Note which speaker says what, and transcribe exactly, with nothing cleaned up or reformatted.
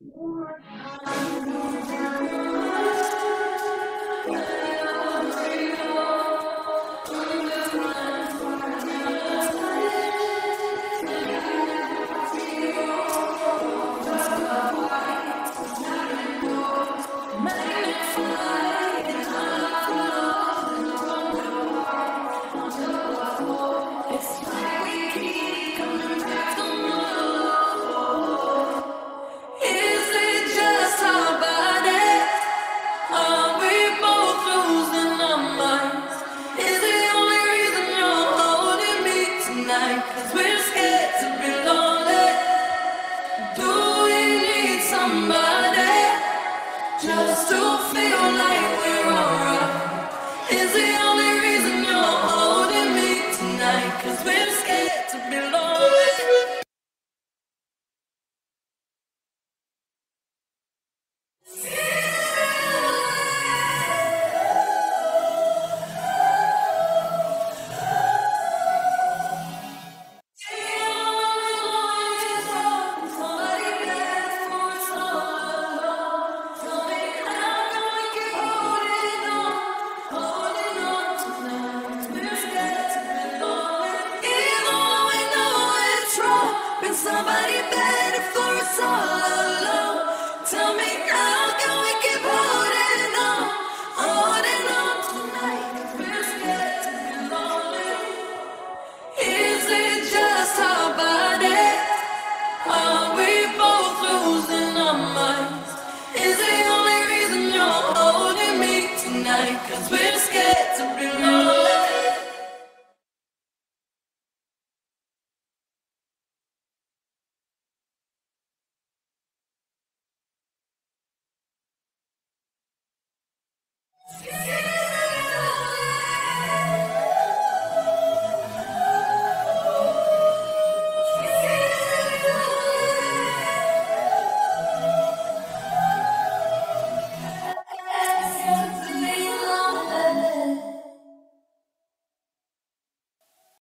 Speaker 1: Cause we're scared to be lonely. Do we need somebody just to feel like we're alright? Is the only reason you're holding me tonight? Cause we're scared to be lonely. Somebody better for us all alone. Tell me how can we keep holding on, holding on tonight? We're scared to be lonely. Is it just our body? Are we both losing our minds? Is the only reason you're holding me tonight? Cause we're scared to be lonely.